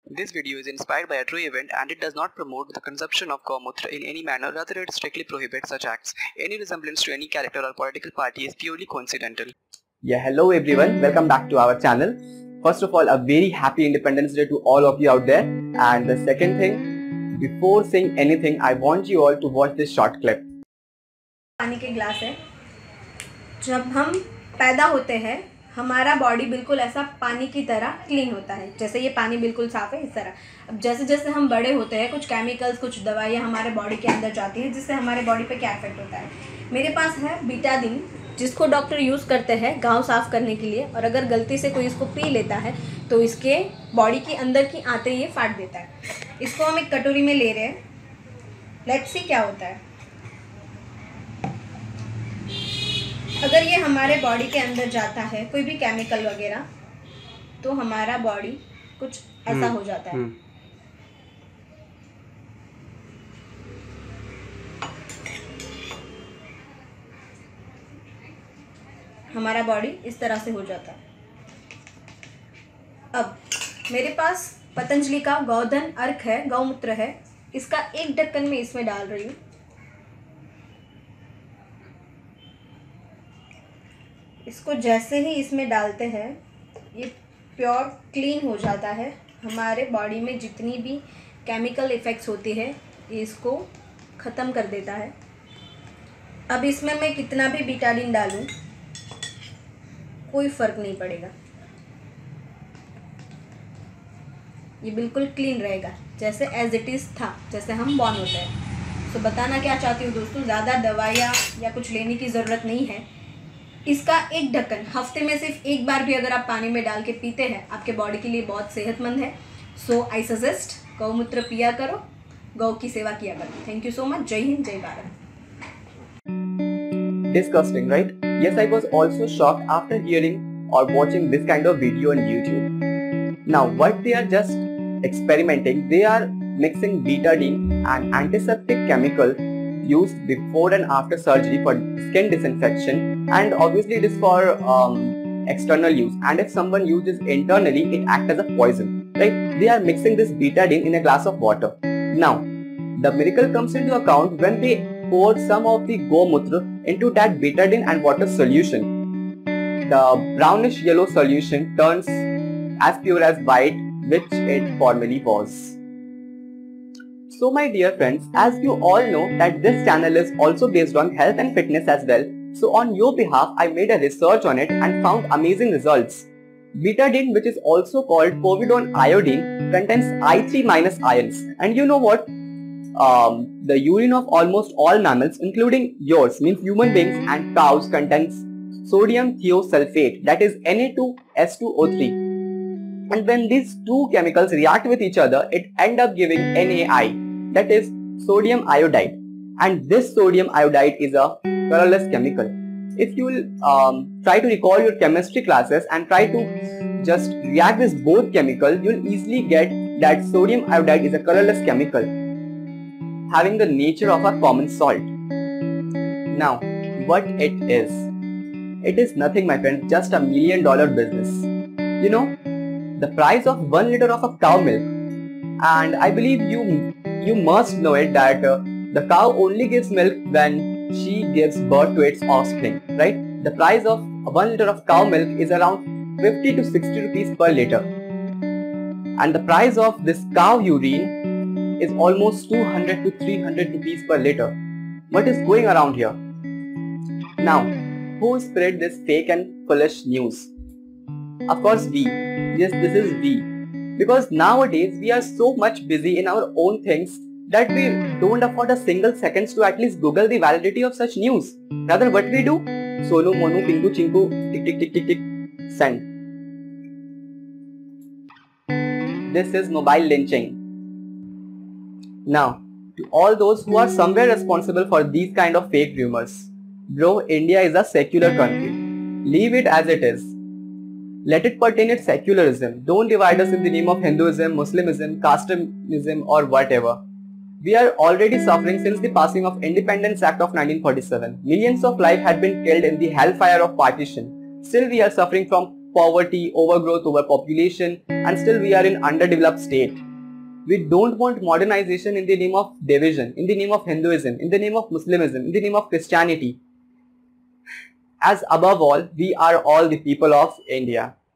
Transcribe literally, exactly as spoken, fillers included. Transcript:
This video is inspired by a true event and it does not promote the consumption of Gaumutra in any manner, rather it strictly prohibits such acts. Any resemblance to any character or political party is purely coincidental. Yeah, hello everyone, welcome back to our channel. First of all, a very happy Independence Day to all of you out there. And the second thing, before saying anything, I want you all to watch this short clip. पानी के glass है। जब हम पैदा होते हैं हमारा body बिल्कुल ऐसा पानी की तरह क्लीन होता है, जैसे ये पानी बिल्कुल साफ़ है इस तरह। अब जैसे जैसे हम बड़े होते हैं कुछ केमिकल्स कुछ दवाइयाँ हमारे बॉडी के अंदर जाती हैं, जिससे हमारे बॉडी पे क्या इफेक्ट होता है। मेरे पास है बीटाडीन, जिसको डॉक्टर यूज़ करते हैं गाँव साफ़ करने के लिए, और अगर गलती से कोई इसको पी लेता है तो इसके बॉडी के अंदर की आते ये फाड़ देता है। इसको हम एक कटोरी में ले रहे हैं, लेट्स सी क्या होता है। अगर ये हमारे बॉडी के अंदर जाता है कोई भी केमिकल वगैरह, तो हमारा बॉडी कुछ ऐसा हो जाता है। हमारा बॉडी इस तरह से हो जाता है। अब मेरे पास पतंजलि का गोधन अर्क है, गौमूत्र है, इसका एक ढक्कन में इसमें डाल रही हूँ। इसको जैसे ही इसमें डालते हैं ये प्योर क्लीन हो जाता है। हमारे बॉडी में जितनी भी केमिकल इफ़ेक्ट्स होती है ये इसको ख़त्म कर देता है। अब इसमें मैं कितना भी बीटाडीन डालूं कोई फ़र्क नहीं पड़ेगा, ये बिल्कुल क्लीन रहेगा जैसे एज इट इज़ था, जैसे हम बॉर्न होते हैं। तो बताना क्या चाहती हूँ दोस्तों, ज़्यादा दवाइयाँ या कुछ लेने की ज़रूरत नहीं है। इसका एक ढक्कन हफ्ते में सिर्फ एक बार भी अगर आप पानी में डाल के पीते हैं आपके बॉडी के लिए बहुत सेहतमंद है। सो आई सजेस्ट गौमूत्र पिया करो, गौ की सेवा किया करो। Thank you so much. जय हिंद, जय Bharat. Disgusting, right? Yes, I was also shocked after hearing or watching this kind of video on YouTube. Now, what they are just experimenting, they are mixing betadine and antiseptic chemical used before and after surgery for skin disinfection, and obviously it is for um, external use, and if someone uses internally it acts as a poison, right? They are mixing this betadine in a glass of water. Now the miracle comes into account when they pour some of the Gaumutra into that betadine and water solution. The brownish yellow solution turns as pure as white, which it formerly was. So my dear friends, as you all know that this channel is also based on health and fitness as well, so on your behalf I made a research on it and found amazing results. Betadine, which is also called povidone iodine, contains I three minus ions, and you know what? Um, the urine of almost all mammals, including yours, means human beings and cows, contains sodium thiosulfate, that is N A two S two O three. And when these two chemicals react with each other, it ends up giving N A I, that is sodium iodide, and this sodium iodide is a colorless chemical. If you will um, try to recall your chemistry classes and try to just react with both chemicals, you will easily get that sodium iodide is a colorless chemical having the nature of a common salt. Now, what it is? It is nothing, my friend, just a million dollar business. You know, the price of one liter of a cow milk, and I believe you you must know it that uh, the cow only gives milk when she gives birth to its offspring, right? The price of one liter of cow milk is around fifty to sixty rupees per liter, and the price of this cow urine is almost two hundred to three hundred rupees per liter. What is going around here? Now, who spread this fake and foolish news? Of course we. Yes, this is we. Because nowadays we are so much busy in our own things that we don't afford a single seconds to at least Google the validity of such news. Rather, what we do? Sonu, monu, pinku, chinku, tick, tick, tick, tick, tick, send. This is mobile lynching. Now, to all those who are somewhere responsible for these kind of fake rumors, bro, India is a secular country. Leave it as it is. Let it pertain its secularism. Don't divide us in the name of Hinduism, Muslimism, casteism or whatever. We are already suffering since the passing of Indepence Act of nineteen forty-seven. Millions of lives had been killed in the hellfire of partition. Still we are suffering from poverty, overgrowth, overpopulation, and still we are in underdeveloped state. We don't want modernization in the name of division, in the name of Hinduism, in the name of Muslimism, in the name of Christianity. As above all, we are all the people of India.